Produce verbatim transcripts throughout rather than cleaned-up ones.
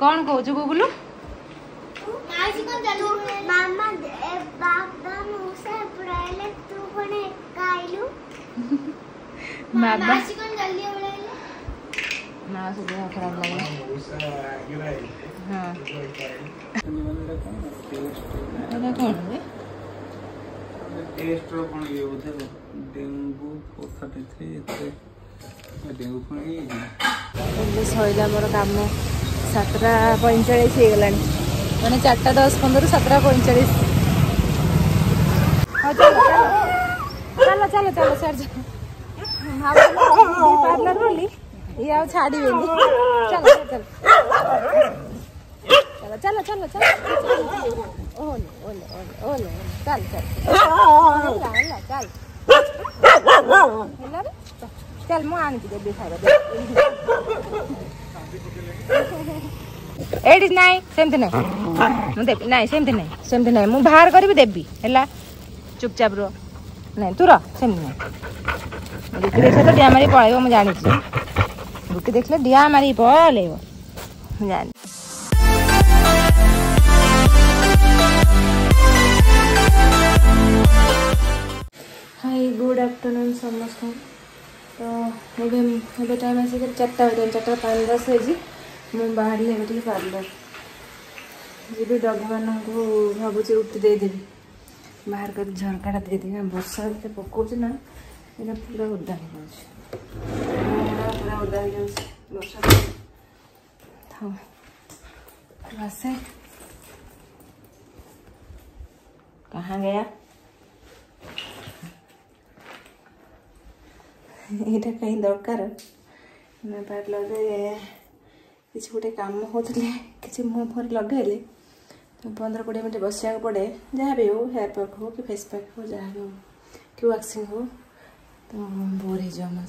कौन कहूँ गुगुलू मामा बाबा मौसा पड़ाइले तू कोने काइलू बाबा मासी कोन जल्दी पड़ाइले ना से देह खराब लगा हां एटा कौन है टेस्ट रो कोन ये होते डेंगू फोर थर्टी थ्री एते डेंगू कोन ये सइला मोर काम सातटा पैंतालीस हो गलानी मैंने चार्टा दस पंद्रह सत्रह पैंतालीस चलो चलो चलो सर पार्लर बोली ये आओ छाड़ी चलो चलो चलो चलो चलो ओले ओले ओले ओले चल चल चल चल मु आनी देवी खाଇବା एडी नाई सेमती नाई मु देबी नाई सेमती नाई सेमती नाई मु बाहर करबी देबी हैला चुपचाप रो नहीं तू रह सेमती नाई रुटी देखले तो डिया मारी पळाइबो मु जानि छी रुटी देखले डिया मारी पळाइबो मु जानि हाय गुड आफ्टरनून समस्त तो एबे एबे टाइम आसी के चारटा बजे चारटा पाँच दस बजे मु बाहर ले गई पार्लर जी डगी मान को भावुचे उठी देदेवी बाहर कर झरका देदेवी वर्षा भी पकाऊँ ना यहाँ पूरा उदा हो पूरा उदा हो वर्षा आसे कहाँ गया यहाँ कहीं दरकार पार्लर किसी गोटे कम होते किसी मुँह फर लगे तो पंद्रह कोड़े मिनट बस पड़े जहाँ भी हो हेयर पैक हो कि फेस पैक हो जहाँ भी हो कि वैक्सिंग हो तो बोर हो जाओ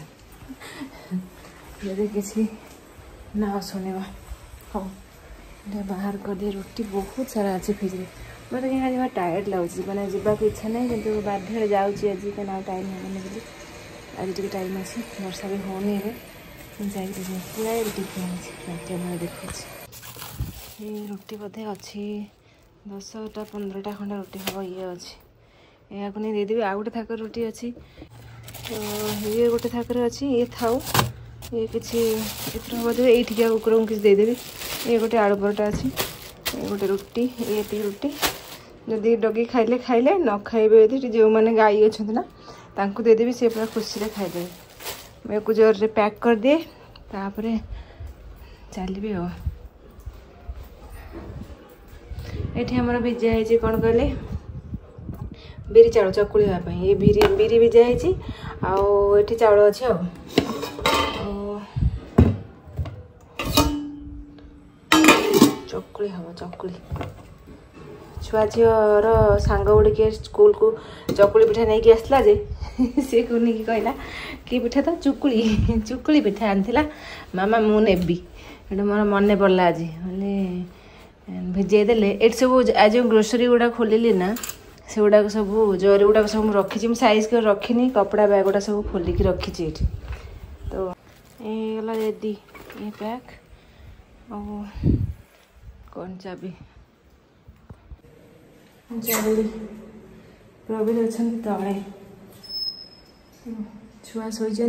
यदि किसी ना शुणवा हाँ बाहर कर दिए रुटी बहुत सारा अच्छी फ्रिज में मतलब यहाँ जमा टायर्ड लगुच मैंने जावाक इच्छा ना कि बाध्य जाऊँगी आज क्या टाइम होगा बोली आज टे टाइम अच्छे वर्षा भी होनी है जाइए पूरा रुटी खाई देखा ये रुटी बोधे अच्छी दसटा पंद्रहटा खंडा रुटी हम ये अच्छी यहाँ नहीं देदेवी आउ गोटे थाक रुटी अच्छी तो ये गोटे थाक अच्छी ये थाऊ ये किसी हम बोधे ये कुकुर को किसी देदेवी ये गोटे आलू परोटा अच्छी ये गोटे रुटी ये ती रुटी जदि डगी खाइले खाइले न खाइबे यदि जो मैंने गाई अच्छा ना तांको देदेवी सी पूरा खुशी से खाइदेवे मैं को जोर पैक कर दिए तापर चलिए हो ये आमर भिजा है कौन कहले बिरी चाउल चकुली हाँपाई ये बिरी बिरी भिजा है आउ चाउल अच्छे आ चकुली हम चकुली छुआ झीर सांग गुड़े स्कूल को चकुली पिठा नहीं आसला जे सी को नहीं कहला कि पिठा तो चुकुली चुकुली पिठा आनी मामा मु नेबी मोर मन पड़ा आज मैंने भिजे देले ये सब आज ग्रोसरी गुड़ा खोलिली ना से गुड़ाक सब जरी गुड़ाक सब रखी साइज कर रखी कपड़ा बैग गुड़ा सब खोलिक रखी तो ये गला रेडी ये पैक कौन चाबी चाबी प्रवीण अच्छा तले छुआ शोचा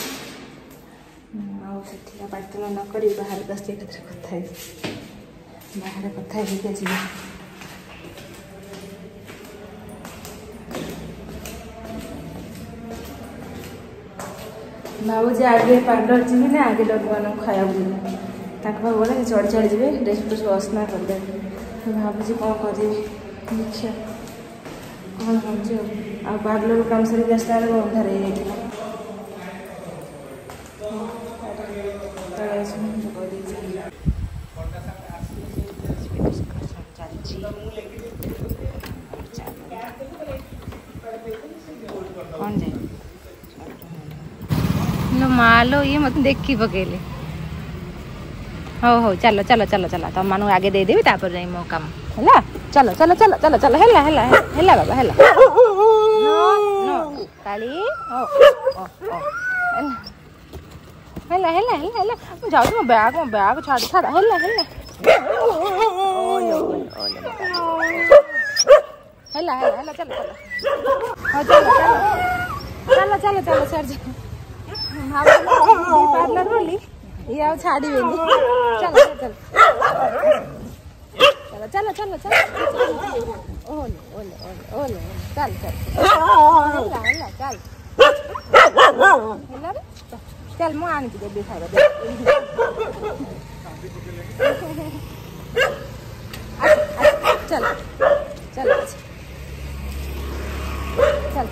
पार्तन न कर बाहर दस कथा बाहर कथा जी भावुँ आगे पार्लर जी ना आगे डग मान खाया जी गले चढ़ी चढ़ी जी ड्रेस फ्रेस असना करदे भावुँ कौन कर देखिए कौन हो पार्लर काम सारी आसला बेलू अंधार हो कौन जाए लो मालो ये मत देखी पकेले हो हो चलो चलो चलो चलो तुम मानू आगे दे देवी तापर जाई मो काम हैला चलो चलो चलो चलो चलो हैला हैला हैला बाबा हैला नो नो काली ओ ओ ओ ହେଲା ହେଲା ହେଲା ହେଲା ମୁଁ ଯାଉଛି ମୋ ବ୍ୟାଗ ମୋ ବ୍ୟାଗ ଛାଡ଼ ଛାଡ଼ ହେଲା ହେଲା ହେଲା ହେଲା ହେଲା ଚାଲ ଚାଲ ହଁ ଚାଲ ଚାଲ ଚାଲ ଚାଲ ଚାଲ ଛାଡ଼ ପାର୍ଲର ବୋଲି ଇଏ ଆଉ ଛାଡ଼ିବେନି ଚାଲ ଚାଲ ଚାଲ ଚାଲ ଚାଲ ଓଲେ ଓଲେ ଓଲେ ଓଲେ ଚାଲ ଚାଲ ହେଲା ହେଲା ଚାଲ ହେଲା चल मु आनी देवी खाଇବା चल चल चल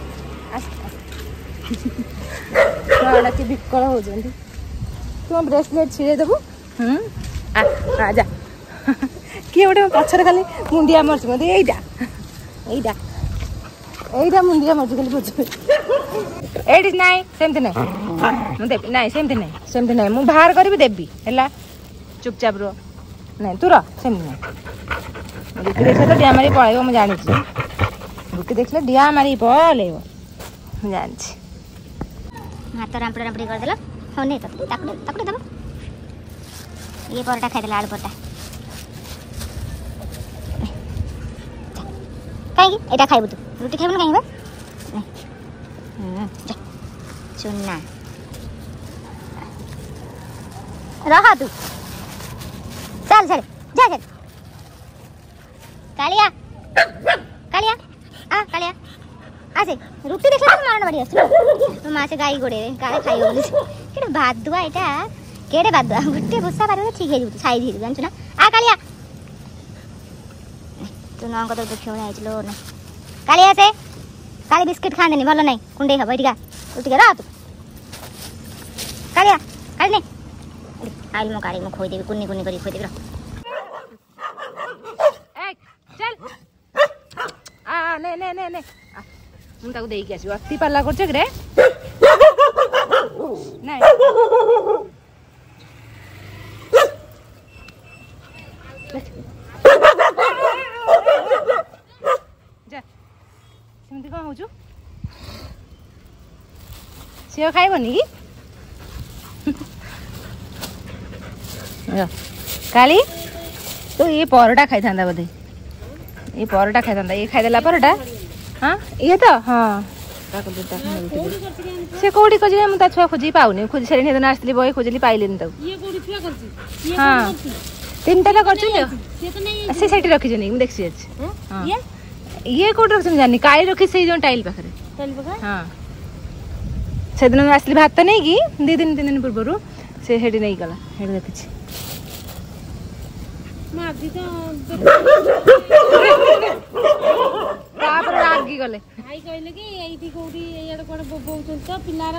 छुआ कि विकल हो तुम ब्रेसलेट छिड़े देबू आ जा किए गोटे पछरे खाली मुंडिया मरच मत यहीटा यहीटा यहीटा मुंडिया मरच खाली बुझ एडी नाई सेमती नाई मु देबी नाई सेमती नाई सेमती नाई मु बाहर करबी देबी हैला चुपचाप रो नाई तू रो सेमती नाई रुकी देखले तो डिया मारी पळेबो मु जानि छी रुकी देखले डिया मारी पळेबो मु जानि छी हाथ रामपड़ा रामपड़ी कर देला हो नहीं तो ताकड़े ताकड़े दबो ये परोटा खाइ देला आलू परोटा काई एटा खाइबो तू रोटी खाइबो ना काई बा चुन्ना रहा तू चल चल जा चल कालिया कालिया आ कालिया आसे रुटी देखला तो मारन बाड़ी आछ तो मां से गाई गोडे काले खाइयो बोली केडे बादुआ एटा केडे बादुआ गुट्टे भुसा पारे ठीक हे जू साइज हे जानछ ना आ कालिया तू न को तो देखियो ना आइलो ना कालिया से काली बिस्किट खाने नहीं भलो नहीं कुंडे खा बैठिका उठिका रह तू कालिया काली नहीं आइल मो काली मो खोई देबी कुन्नी कुन्नी करी खोई देबी रह ए चल आ ने ने ने ने मु ताको देई के आसी अति पाला करछ रे नहीं जा सेमती कौन हो सेव खाइबनी कि काली तो ये परोटा खाई था बोधे ये परोटा खाई था ये खाईदेला परोटा हाँ ये तो हाँ से कौटी खोज मुझे छुआ खोजी पाऊनी खोजी सारे दिन आसली बही खोजली पाइले हाँ तीन ताला कर से सेठी रखी देखी ये कौटी रखी जानी काली रखी से जो टाइल पाखे हाँ से दिन आसली भात नहीं कि दी दिन तीन दिन पूर्व से हेडी नहीं गला हेडी देखी रागी गले आई कहले कि एठी कोठी एयाड कोड बोबौचन त पिलारा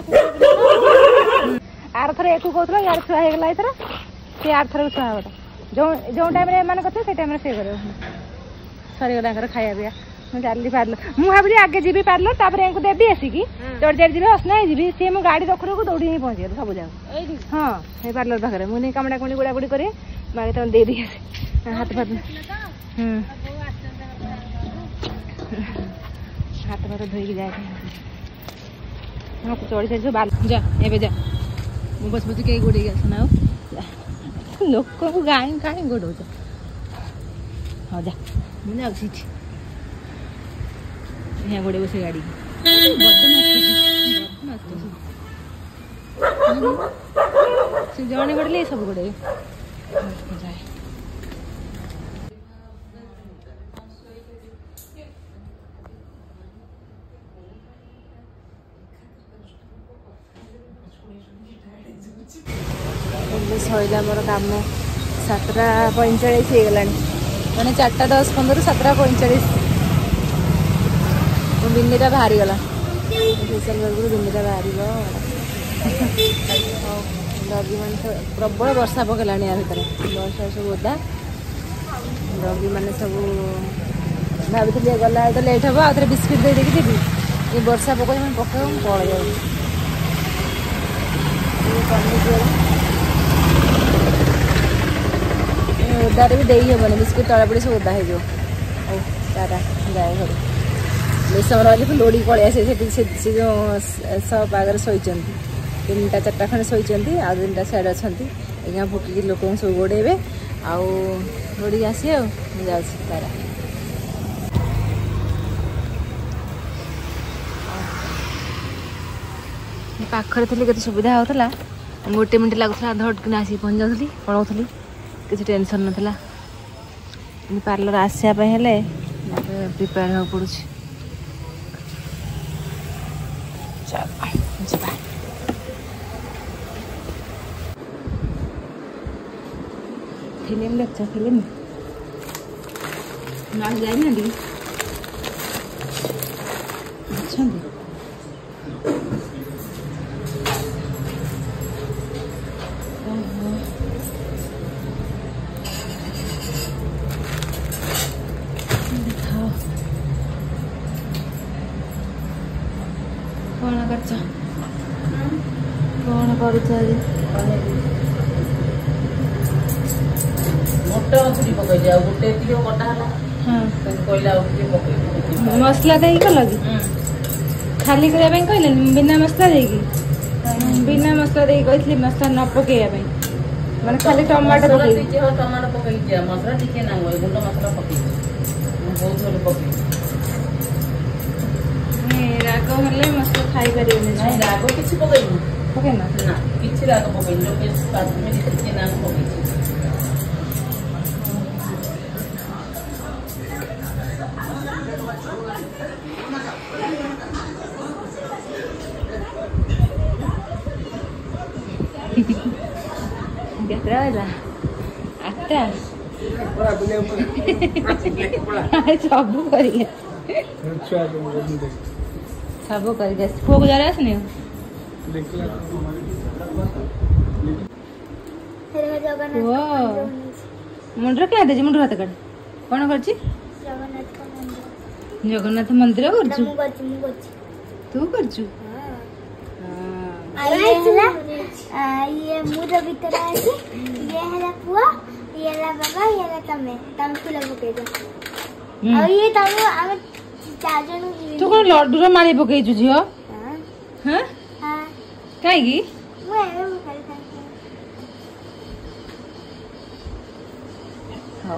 आर थरे एकु कहतला यार छुआ हे गला इतरा से आर थरे छुआ होता जो जो टाइम रे मान कथे से टाइम रे से करे सरी गला कर खाया बिया मु जाली पार्लर मु भाबली आगे जीबी पार्लर तापर एंको देबी आसी की चढ़ चढ़ जीबी असना जीबी से मु गाड़ी रखरो को दौड़ी ही पहुंच गेल सब जाओ एठी हां हे पार्लर पाखरे मु नै कामडा कोणी गुडा गुडी करे मागे त दे दी हाथ पात हम हाथ पात धोई के जाए हम चढ़ी चढ़ी बाल जा एबे जा मु बस बस के गोडी गेल सुनाओ लोक को गाय गाय गोडो जा हां जा मु ना उठी यहाँ गोड़े बसे गाड़ी से जने गोड़े सब गोड़े जाए सैला मोर काम सातटा पैंचाश हो गला मैंने चार्टा दस पंद्रह सातटा पैंचाश बिंदीटा बाहरी गला फेसियल कर बिंदीटा बाहर डगी मान प्रबल वर्षा पकड़ा या भितर वर्षा सब ओदा डगी मैंने सब भाभी गला तो लेट हम आउे बिस्किट दे देकी देवी ये वर्षा पकड़ मैं पक पड़े जाऊँ ओदारे भी दे हेबनी बिस्किट तला पड़ी सब ओदा हो टाटा जाए घर बेस समय रही लोड़ी पलि आसे जो सब आगे शोचती तीन टा चार खंडे शोचती आउ तीन टा साइड अच्छा यहाँ फुकी लोक सब गोड़े आउ गोड़ी आसी आ तारा पाखरे थी के सुविधा होता गोटे मिनट लगुला अध घंटे आसिक पहुँच जाऊँगी पलाऊली किसी टेंशन नाला पार्लर आसापे प्रिपेयर होगा पड़ू चल फिल्म देख फिल्म नाच जाए अच्छा कौन कर कौन कर मसला दे कल कि खाली करने कहले बिना मसला दे बिना मसला दे कही मसला न पकड़ मैंने खाली टमाटो टमाटो पकई मसला टिके ना गुंड मसला पकई बहुत पकई राग हेल्ले मसला खाई पारे राग किसी पकईन पकईना ना किसी राग पकईन टिके ना पकई केतरा आठटा सब कर सब कर पुआ को जरा आसनी मुंडर क्या दे मुंडर हाथ काट कौन कर जगन्नाथ मंदिर कर तू कर ये मुझे भीतर आए ये है पुआ ये है बाबा ये है तमे तम फूल पके दो और ये तम हम चार जन तू कोन लड्डू रो मारी पके छु जियो हां हां हां काई की मैं एवे कर हां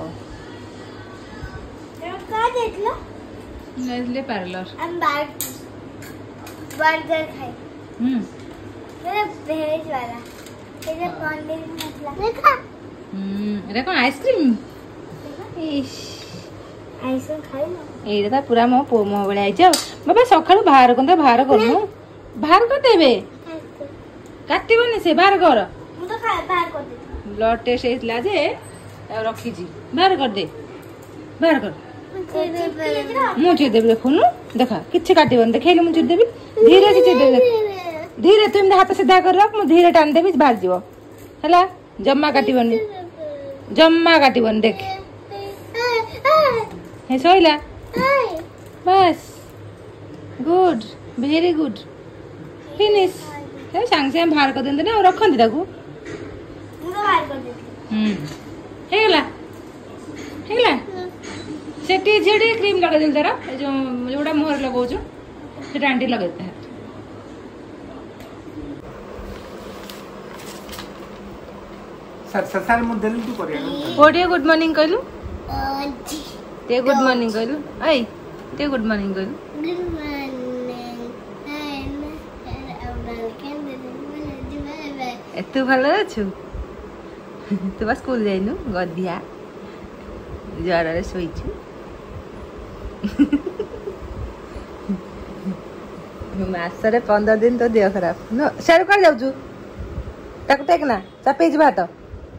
ये का देख लो ले ले पार्लर हम बार बर्गर खाए हम्म ये वेज वाला ये पनीर मसाला देखा हम्म रे कोन आइसक्रीम इश आइसक्रीम खाई ना ए रे पूरा मो पो मो बळे आइछ बाबा सखाळु बाहर कोन बाहर करनु बाहर कर देबे काटिबनी से बाहर कर मु तो खाए बाहर कर दे ब्लड टेस्ट हेतला जे रखी जी बाहर कर दे बाहर कर मुझे देबे देखुनु देखा किछ काटिबन देखैले मुझे देबे धीरे से देबे धीरे तुम हाथ सीधा कर रख मु धीरे टान देबी बाहर जीवो हला जम्मा काटिबनी जम्मा काटिबनी देख हे सोइला बस गुड वेरी गुड फिनिश हे सांग से बाहर कर देंदे ना रखंदी ताकू मु तो बाहर कर देती हम्म हे गला हे गला सेटी जेडी क्रीम लगा देल जरा जो जोडा मोहर लगाउ छु सेटा आंटी लगाते हैं सर सर मु देली तू करिया ओडिया गुड मॉर्निंग कहलु जी ते गुड मॉर्निंग कहलु आई ते गुड मॉर्निंग कहलु गुड मॉर्निंग ए तू भलो अछु तू बस स्कूल जाइनु गदिया जरा रे सोइछु मासरे पंद्रह दिन तो देह खराब न सेर कर जाउछु ताको टेक ना चापे जी भात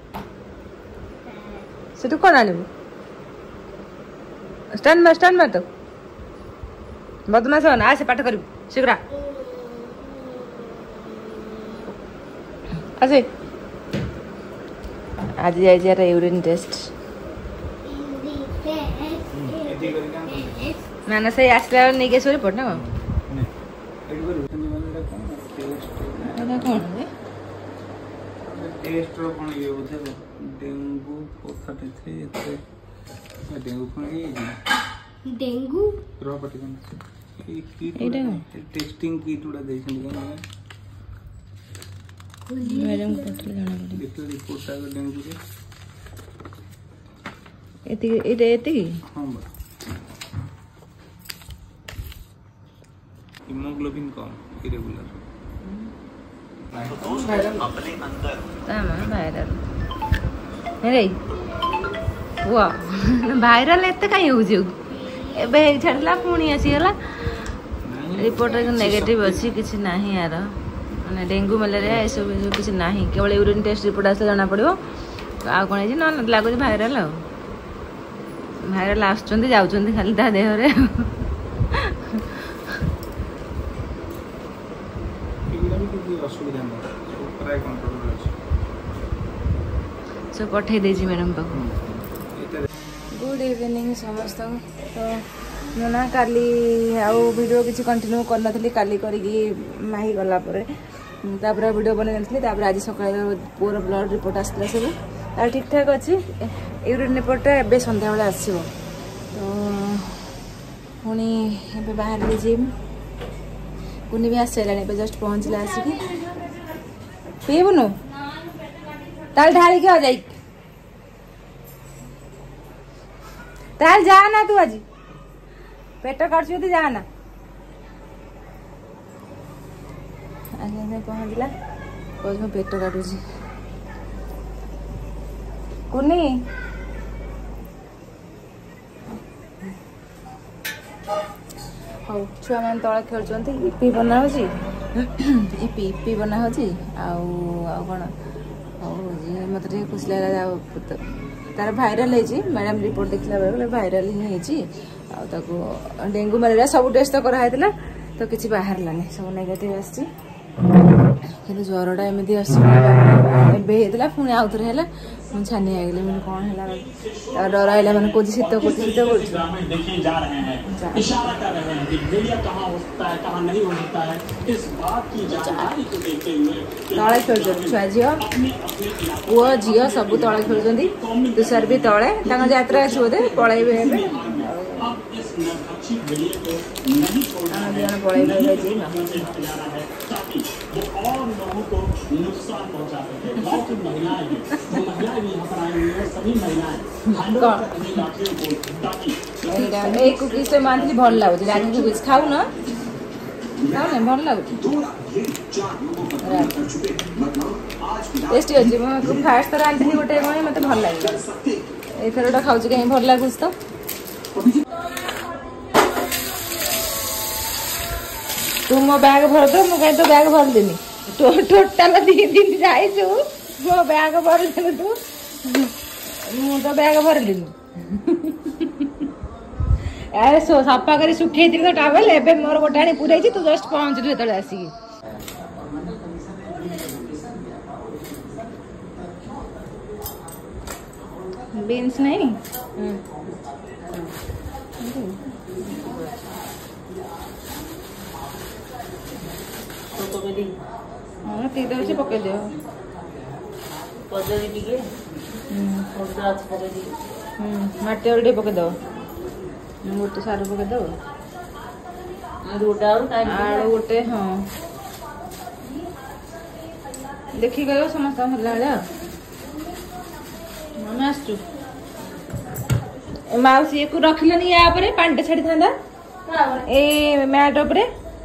सेटु कोन आनिबु स्टैंड में स्टैंड में तो बदमाश हो ना आसे पाठ करिबु शीघ्र आसे आज जाय जरा यूरिन टेस्ट ना ना सही आसला नहीं के सोरी पड़ना एटा कोन है टेस्ट रो कोन ये होते डेंगू फोर्टी थ्री एते डेंगू कोन ये डेंगू रो पटी कोन ये की एटा टेस्टिंग किट उडा देछन कोन मैडम को पठले जाना पड़े देखिए रिपोर्ट टा डेंगू रे एति एते एति हां बा हीमोग्लोबिन कम इरेगुलर अपने अंदर तामा वायरल हेरे वाह वायरल एते काई हो जे एबे छडला पुणी आसी गला रिपोर्ट नेगेटिव अच्छी किसी नहीं यार मैंने डेंगू मलेरिया ये सब किसी नहीं केवल यूरिन टेस्ट रिपोर्ट आस जाना पड़ो आ कौन है ना लगुच भाइराल आ भाइराल आसुँच जाऊँ खाली ता देहरे सब पठे देजी मैडम पाक गुड इवनिंग समस्त तो मुना काली आउ वीडियो किसी कंटिन्यू करनी काली करी माही गला तापर वीडियो बन आज सकाल पुअर ब्लड रिपोर्ट आसला सब तार ठीक ठाक अच्छी यूरिन रिपोर्ट एवं सन्ध्या बेले आसो तो पुणी ए बाहर जिम कुनी भी आस सारे जस्ट पहुँचला आसिक पीबुनु ताल ढाली के जाई ताल जा ना तू आज पेट काटुच जाना पहुँचला कह पेट काटुची कुनी हाँ छुआ मैंने तले खेलुंट इपी बना इपी इपी बना कौन मत खुशी लगा तार भाइराल है मैडम रिपोर्ट देखला बेले भाइराल ही डेंगू मलेरिया सब टेस्ट तो कराई तो किसी बाहर लानी सब नेगेटिव आसी ज्वरटा एमती आसला पुणी आउ थे मुझे छानी आगली मैंने कौन है डर आइला मैंने कौन शीत कर शीत तले खेल छुआ झी पुओ झी सब तले खेल तुषार भी तले यात्रा आस बोधे पलैबे कुकीज तो मानती भल लगुच रागी कुकीज खाऊ न खाऊ भल लगुच टेस्टी अच्छी फास्ट थर आनी गोटे कौन मत भल लगे एथर खाऊ कहीं भल लगुच तो तू मो बैग भर दो मुझे तो बैग भर देनी तो टोटाल दी दिन जाइछु मो बैग भर देनु तू मु तो बैग भर देनी अरे सो सफा करी सुखै थी तो टावल एबे मोर गोटाणी पुरै छी तू जस्ट पहुंचलु एतले आसी बीन्स नहीं हाँ ती दे पकई दियो माटी और पकई दो गोटे सार पकई दो आलू गोटे हाँ देखी गयो समस्त भल भाया मामे आसचु माउसी को रखिलनि या परे पांडे छाड़ी थांदा ए मैट उपरे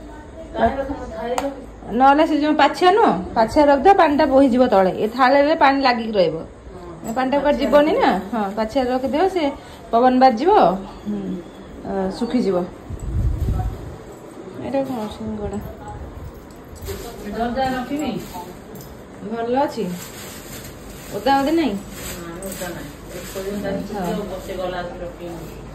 ना से जो पाछिया नु पाछिया रख दे पानी बोही जीव तले ए थाले रे पानी लागिक रहइबो पानी कर जीवनी ना हाँ पाछिया रख दियो से पवन बाजिबो सुखी जीव एटा कोन सिंगडा दरजा रखिनी भल अछि ओदा ओदे नहीं ओदा नहीं एक दिन बसे गला रखी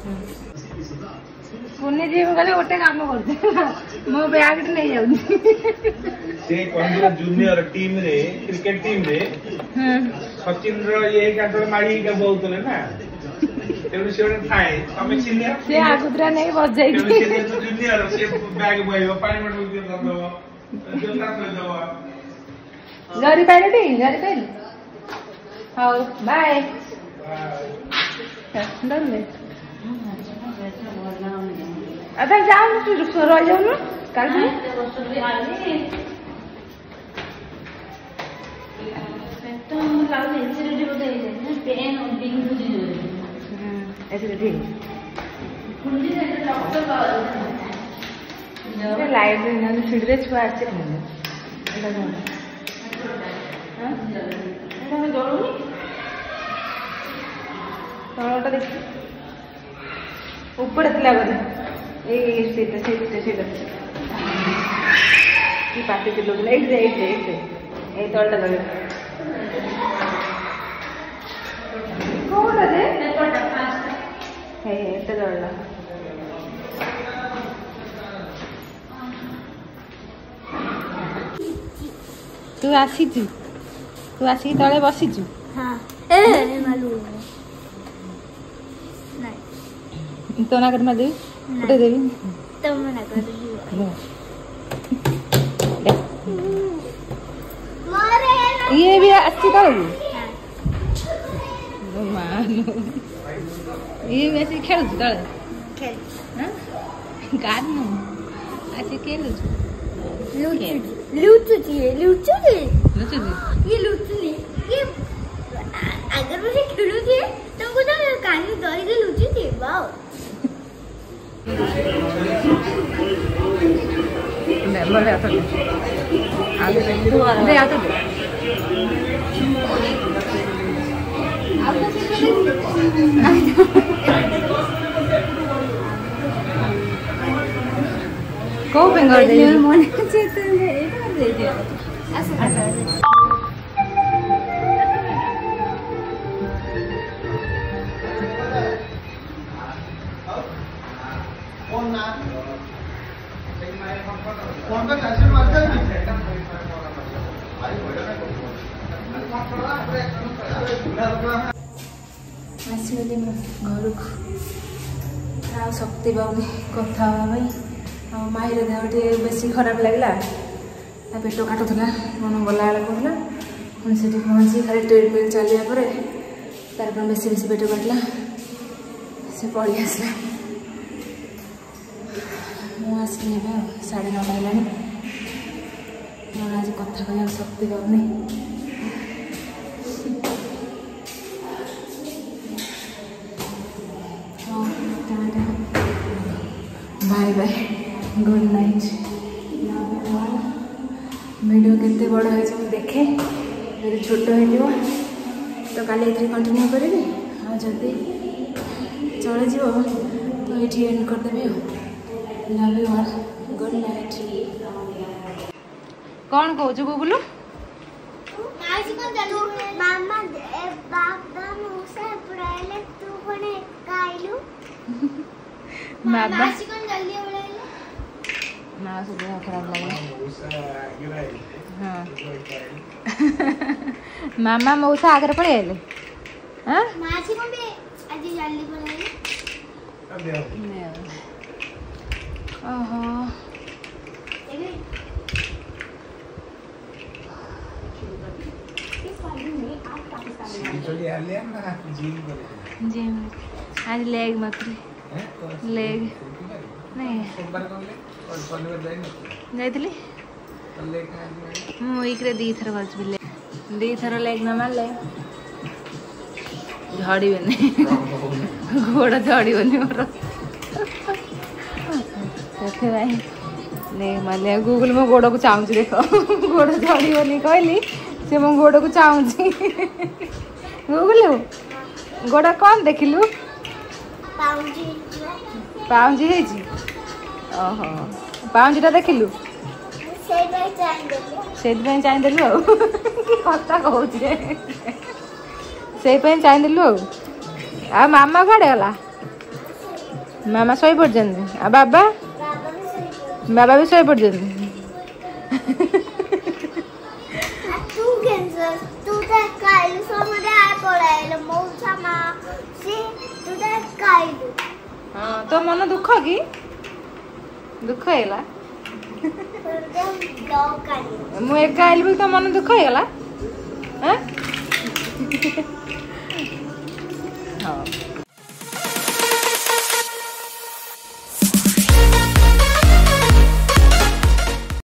पुणे जी गले गोटे काम करते मो बैग नहीं जाउनी से कोन जूनियर टीम रे क्रिकेट टीम रे सचिन रो ये काटो मारी के बोलतले ना तेनु से थाए हमें सीनियर से आगुद्रा नहीं बज जाई से जूनियर से बैग बोइबो पानी बोतल दे दो जोता कर दो गाड़ी पाइले टी गाड़ी पाइले हां बाय डन ले अदा जाओ तू रह जाओ ना कल ଲାଗୁଛି ଏସିଡିଟି ବୋଧେ ହେଇଯାଇଛି ପେନ୍ ବିନ୍ଧୁଛି ଜୋରେ। ଏସିଡିଟି ଫୁଲି ରକ୍ତ ଲାଇଟ୍ ନହେଲେ ଛିଡ଼ିରେ ଛୁଆ ଆସିଲେ ଏଇଟା କ'ଣ ଏଇଟା ଜଳୁନି ତଳଟା ଦେଖି ଉପରେ ଥିଲା ବୋଧେ ଏଇ ସେଇଟା ସେଇଟା ସେଇଟା କି ପାଟି ଚିଲଉଥିଲା ଏଇଠି ଏଇଠି ଏଇଠି ଏଇ ତଳଟା ଲଗେଇ କୋଉଟା ଯେ ହେଇ ଏତେ ଜଳିଲା ତୁ ଆସିଛୁ ତୁ ଆସିକି ତଳେ ବସିଛୁ तो ना कर मैं देवी उठे देवी तो मैं ना कर मारे ये भी अच्छी करोगी मानो ये वैसे खेल तले खेल हां गान नो अच्छे खेल लूचू लूचू जी लूचू जी लूचू जी ये लूचू नहीं ये अगर मुझे खेलू थी तो मुझे कहानी दौड़ी के लूचू थी वाओ ले बोले आता दे आगे दे आता दे को बेंगर दे मन चेतन दे एटा दे दे ऐसा ऐसा आसगली घर को शक्ति पाऊनी कथा माईर देह टे बेस खराब लगला पेट काटुला मन गला कहला पुणी से पहुँची खाली ट्रेडमिल चलिया पर तार बेस बेस पेट काटला से पलि आसला मुझे साढ़े नौटा है आज कथा कह शक्ति पाऊनी bye bye good night video केते बड़ है देखे मेरे छोट हो तो काली कंटिन्यू करी आदि चल तो ये एंड करदेवी love you all good night कौन कहू गुगुलू मामा बाबा मौसा पड़ाइले तू कोने काइलू बाबा मासी कोन जल्दी पड़ाइले माँ से देह खराब लगे हाँ मामा मौसा आगे पड़े आइले हाँ मासी कोन भी आज जल्दी पड़ाइले ओहो जिम आज लेग मत लेग नहीं जाइली मुझे दी थर कर दी थर लेग न मारे झड़बनी गोड़ झड़बनी मोर से मारे गूगल मो गोड़ को चाहूँ देख गोड़ झड़बनी कहली से मो गोड़ को चाहूँ गूगल गोड़ कौन देखिलु पाउंजी है ओहो पाउंजीटा देखिलु से चाह देलु कथा कहूँ से चाह देलु आ मामा कड़े गला मामा शोई पड़ आ बाबा बाबा भी शोई पड़ हाँ तो मन दुख कि दुख है मु एक आइल भी तो मन दुख है हाँ